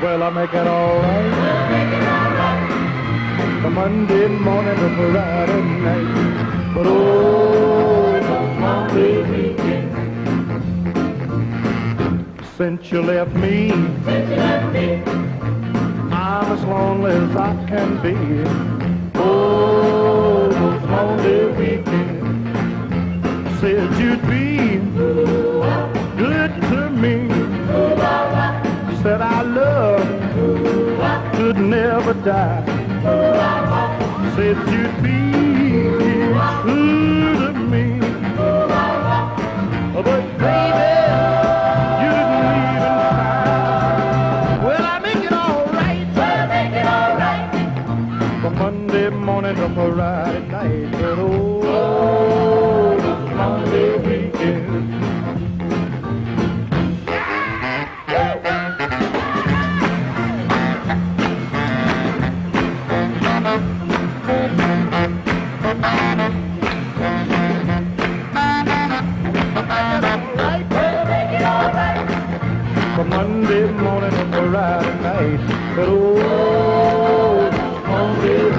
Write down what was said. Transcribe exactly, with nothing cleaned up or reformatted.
Well, I make it all right. Make it all right. From Monday morning to Friday night. But oh, Monday weekend. Since you left me, Since you left me, I'm as lonely as I can be. Oh, those lonely weekends. Said you'd be good to me. Said our love could never die. Said you'd be true to me. But baby, you didn't even try. Well, I make it all right. well, make it all right. From Monday morning to Friday night. But oh, Monday weekend. From Monday morning to Friday night. But oh, Monday